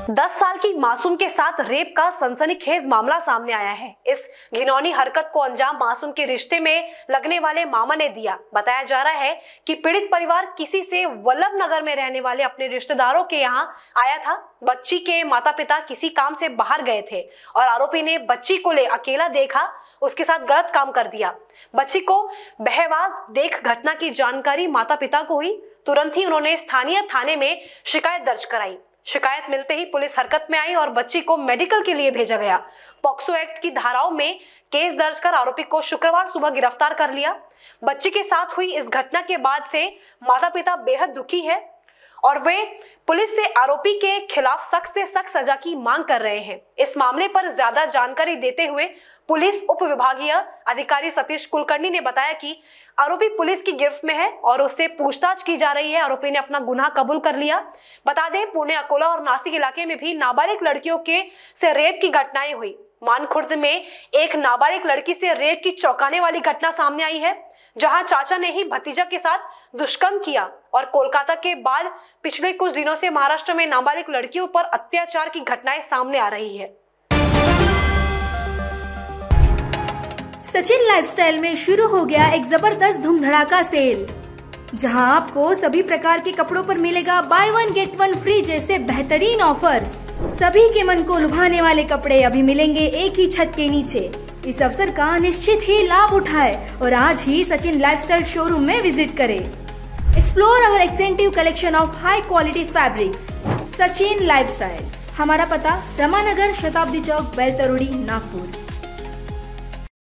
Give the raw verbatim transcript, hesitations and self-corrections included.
दस साल की मासूम के साथ रेप का सनसनीखेज मामला सामने आया है। इस घिनौनी हरकत को अंजाम मासूम के रिश्ते में लगने वाले मामा ने दिया। बताया जा रहा है कि पीड़ित परिवार किसी से वल्लभ नगर में रहने वाले अपने रिश्तेदारों के यहाँ आया था। बच्ची के माता पिता किसी काम से बाहर गए थे और आरोपी ने बच्ची को ले अकेला देखा, उसके साथ गलत काम कर दिया। बच्ची को बहवास देख घटना की जानकारी माता पिता को हुई। तुरंत ही उन्होंने स्थानीय थाने में शिकायत दर्ज कराई। शिकायत मिलते ही पुलिस हरकत में आई और बच्ची को मेडिकल के लिए भेजा गया। पॉक्सो एक्ट की धाराओं में केस दर्ज कर आरोपी को शुक्रवार सुबह गिरफ्तार कर लिया। बच्ची के साथ हुई इस घटना के बाद से माता पिता बेहद दुखी है और वे पुलिस से आरोपी के खिलाफ सख्त से सख्त सजा की मांग कर रहे हैं। इस मामले पर ज्यादा जानकारी देते हुए पुलिस उप विभागीय अधिकारी सतीश कुलकर्णी ने बताया कि आरोपी पुलिस की गिरफ्त में है और उससे पूछताछ की जा रही है। आरोपी ने अपना गुनाह कबूल कर लिया। बता दें, पुणे, अकोला और नासिक इलाके में भी नाबालिग लड़कियों के से रेप की घटनाएं हुई। मानखुर्द में एक नाबालिग लड़की से रेप की चौंकाने वाली घटना सामने आई है, जहां चाचा ने ही भतीजा के साथ दुष्कर्म किया। और कोलकाता के बाद पिछले कुछ दिनों से महाराष्ट्र में नाबालिग लड़कियों पर अत्याचार की घटनाएं सामने आ रही है। सचिन लाइफस्टाइल में शुरू हो गया एक जबरदस्त धूम धड़ाका सेल, जहां आपको सभी प्रकार के कपड़ों पर मिलेगा buy one get one free जैसे बेहतरीन ऑफर्स। सभी के मन को लुभाने वाले कपड़े अभी मिलेंगे एक ही छत के नीचे। इस अवसर का निश्चित ही लाभ उठाए और आज ही सचिन लाइफस्टाइल शोरूम में विजिट करें। Explore our extensive collection of high quality fabrics. Sachin lifestyle, हमारा पता रमानगर, शताब्दी चौक, बेलतरोड़ी, नागपुर।